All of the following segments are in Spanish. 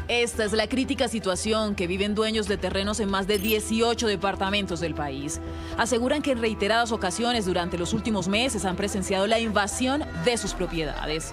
Esta es la crítica situación que viven dueños de terrenos en más de 18 departamentos del país. Aseguran que en reiteradas ocasiones durante los últimos meses han presenciado la invasión de sus propiedades.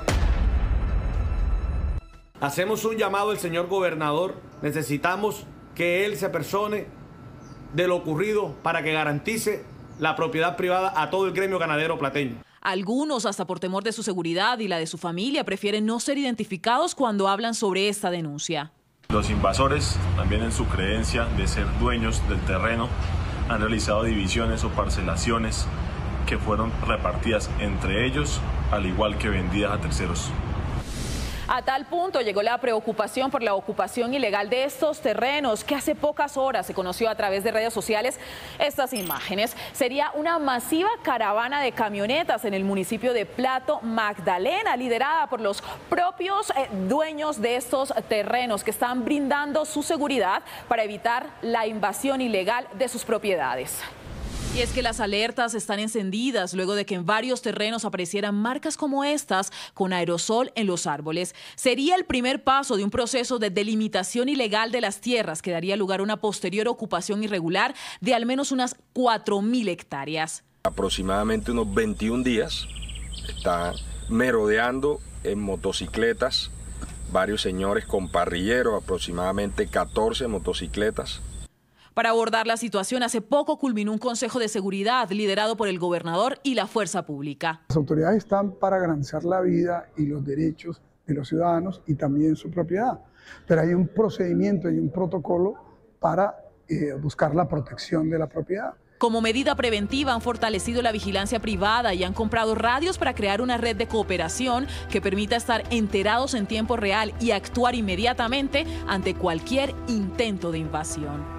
Hacemos un llamado al señor gobernador. Necesitamos que él se apersone de lo ocurrido para que garantice la propiedad privada a todo el gremio ganadero plateño. Algunos, hasta por temor de su seguridad y la de su familia, prefieren no ser identificados cuando hablan sobre esta denuncia. Los invasores, también en su creencia de ser dueños del terreno, han realizado divisiones o parcelaciones que fueron repartidas entre ellos, al igual que vendidas a terceros. A tal punto llegó la preocupación por la ocupación ilegal de estos terrenos, que hace pocas horas se conoció a través de redes sociales. Estas imágenes sería una masiva caravana de camionetas en el municipio de Plato Magdalena, liderada por los propios dueños de estos terrenos, que están brindando su seguridad para evitar la invasión ilegal de sus propiedades. Y es que las alertas están encendidas luego de que en varios terrenos aparecieran marcas como estas con aerosol en los árboles. Sería el primer paso de un proceso de delimitación ilegal de las tierras que daría lugar a una posterior ocupación irregular de al menos unas 4.000 hectáreas. Aproximadamente unos 21 días están merodeando en motocicletas varios señores con parrilleros, aproximadamente 14 motocicletas. Para abordar la situación, hace poco culminó un consejo de seguridad liderado por el gobernador y la fuerza pública. Las autoridades están para garantizar la vida y los derechos de los ciudadanos y también su propiedad. Pero hay un procedimiento y un protocolo para buscar la protección de la propiedad. Como medida preventiva han fortalecido la vigilancia privada y han comprado radios para crear una red de cooperación que permita estar enterados en tiempo real y actuar inmediatamente ante cualquier intento de invasión.